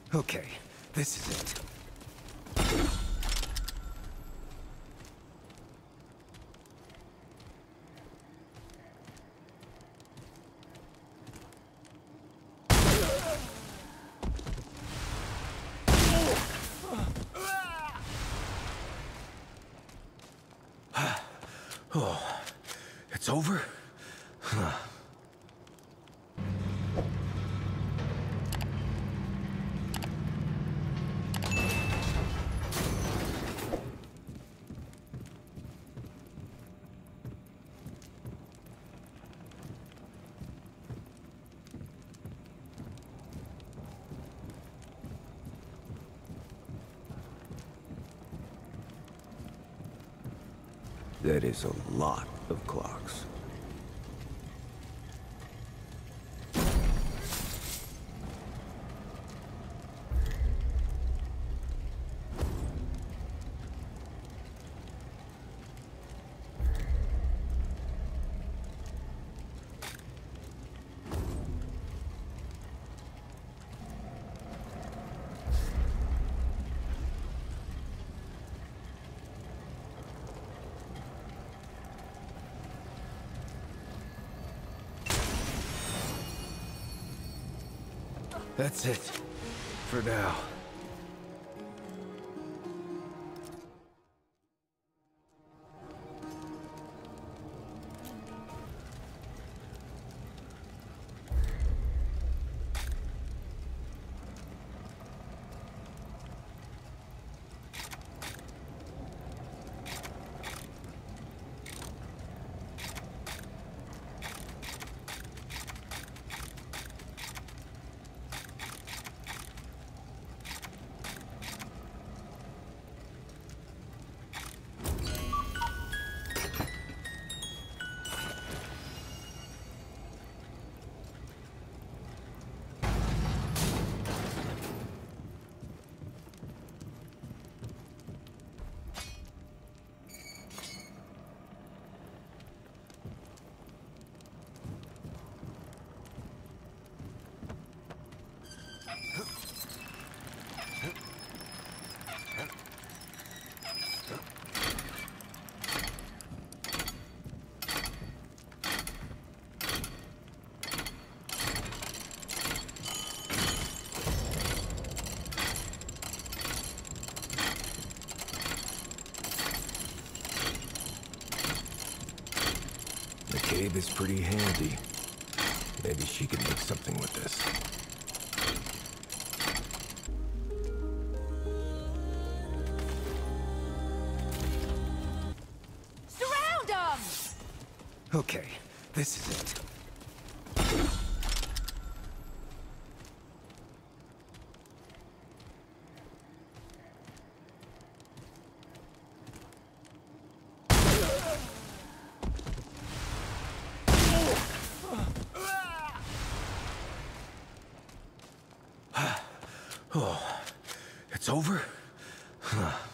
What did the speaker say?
Okay, this is it. Oh, it's over? Huh. That is a lot of clocks. That's it. For now. The cave is pretty handy. Maybe she could make something with this. Surround them! Okay, this is it. Oh, it's over? Huh.